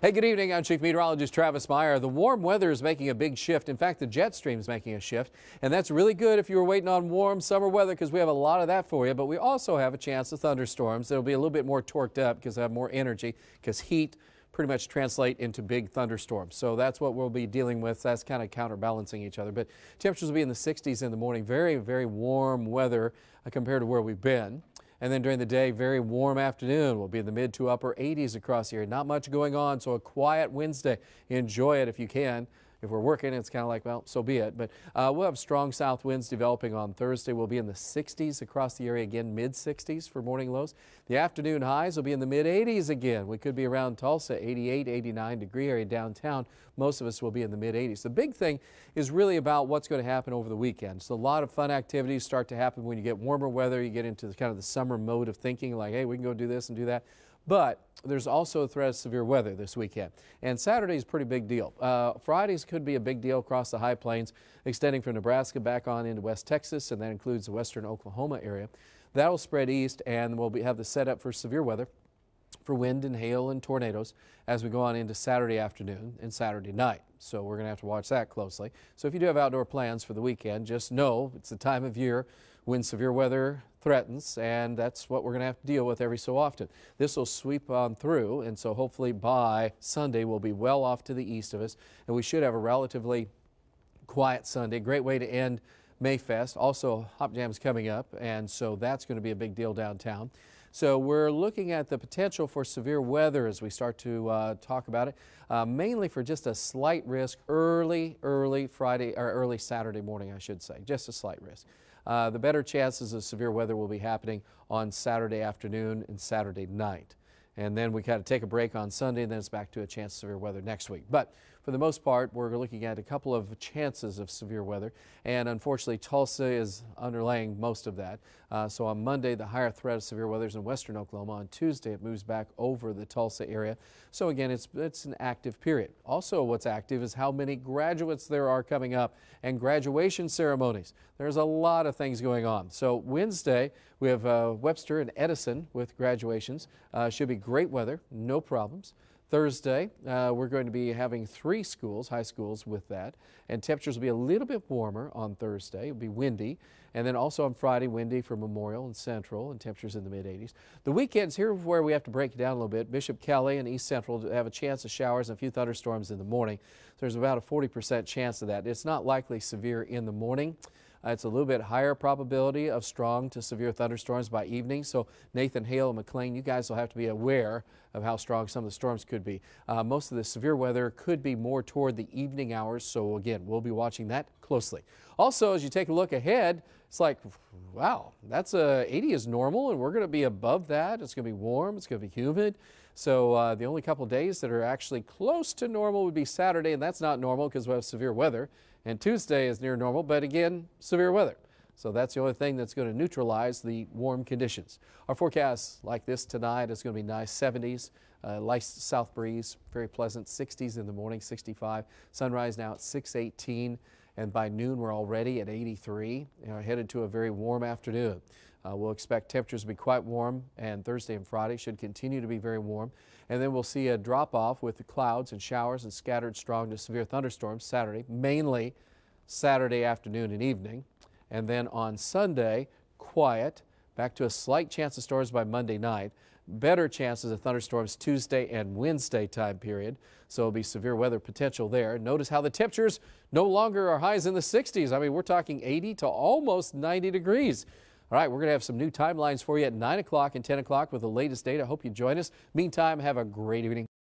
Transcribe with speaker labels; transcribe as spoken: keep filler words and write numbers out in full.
Speaker 1: Hey, good evening. I'm Chief Meteorologist Travis Meyer. The warm weather is making a big shift. In fact, the jet stream is making a shift, and that's really good if you were waiting on warm summer weather because we have a lot of that for you. But we also have a chance of thunderstorms. They'll be a little bit more torqued up because they have more energy because heat pretty much translate into big thunderstorms. So that's what we'll be dealing with. That's kind of counterbalancing each other. But temperatures will be in the sixties in the morning. Very, very warm weather uh, compared to where we've been. And then during the day, very warm afternoon. We'll be in the mid to upper eighties across the area. Not much going on, so a quiet Wednesday. Enjoy it if you can. If we're working, it's kind of like, well, so be it. But uh, we'll have strong south winds developing on Thursday. We'll be in the sixties across the area again, mid sixties for morning lows. The afternoon highs will be in the mid eighties again. We could be around Tulsa, eighty-eight, eighty-nine degree area downtown. Most of us will be in the mid eighties. The big thing is really about what's going to happen over the weekend. So a lot of fun activities start to happen when you get warmer weather. You get into the, kind of the summer mode of thinking like, hey, we can go do this and do that. But there's also a threat of severe weather this weekend. And Saturday is a pretty big deal. Uh, Fridays could be a big deal across the high plains, extending from Nebraska back on into West Texas, and that includes the western Oklahoma area. That will spread east, and we'll be, have the setup for severe weather for wind and hail and tornadoes as we go on into Saturday afternoon and Saturday night. So we're going to have to watch that closely. So if you do have outdoor plans for the weekend, just know it's the time of year when severe weather threatens, and that's what we're going to have to deal with every so often. This will sweep on through, and so hopefully by Sunday we'll be well off to the east of us, and we should have a relatively quiet Sunday. Great way to end Mayfest. Also, Hop Jam's coming up, and so that's going to be a big deal downtown. So we're looking at the potential for severe weather as we start to uh, talk about it, uh, mainly for just a slight risk early, early Friday or early Saturday morning, I should say, just a slight risk. Uh, the better chances of severe weather will be happening on Saturday afternoon and Saturday night. And then we kind of take a break on Sunday, and then it's back to a chance of severe weather next week. But for the most part, we're looking at a couple of chances of severe weather. And unfortunately, Tulsa is underlaying most of that. Uh, so on Monday, the higher threat of severe weather is in western Oklahoma. On Tuesday, it moves back over the Tulsa area. So again, it's, it's an active period. Also, what's active is how many graduates there are coming up and graduation ceremonies. There's a lot of things going on. So Wednesday, we have uh, Webster and Edison with graduations. Uh, should be great weather, no problems. Thursday, uh, we're going to be having three schools, high schools with that, and temperatures will be a little bit warmer on Thursday. It'll be windy, and then also on Friday, windy for Memorial and Central, and temperatures in the mid eighties. The weekends, here where we have to break it down a little bit. Bishop Kelly and East Central have a chance of showers and a few thunderstorms in the morning. So there's about a forty percent chance of that. It's not likely severe in the morning. Uh, it's a little bit higher probability of strong to severe thunderstorms by evening. So Nathan, Hale, and McLean, you guys will have to be aware of how strong some of the storms could be. Uh, most of the severe weather could be more toward the evening hours. So again, we'll be watching that closely. Also, as you take a look ahead, it's like, wow, that's a eighty is normal, and we're going to be above that. It's going to be warm. It's going to be humid. So uh, the only couple days that are actually close to normal would be Saturday, and that's not normal because we have severe weather. And Tuesday is near normal, but again, severe weather. So that's the only thing that's going to neutralize the warm conditions. Our forecast like this tonight is going to be nice seventies, uh, light south breeze, very pleasant, sixties in the morning, sixty-five. Sunrise now at six eighteen, and by noon we're already at eighty-three, you know, headed to a very warm afternoon. Uh, we'll expect temperatures to be quite warm, and Thursday and Friday should continue to be very warm. And then we'll see a drop-off with the clouds and showers and scattered strong to severe thunderstorms Saturday, mainly Saturday afternoon and evening. And then on Sunday, quiet, back to a slight chance of storms by Monday night. Better chances of thunderstorms Tuesday and Wednesday time period. So it'll be severe weather potential there. Notice how the temperatures no longer are highs in the sixties. I mean, we're talking eighty to almost ninety degrees. All right, we're going to have some new timelines for you at nine o'clock and ten o'clock with the latest data. I hope you join us. Meantime, have a great evening.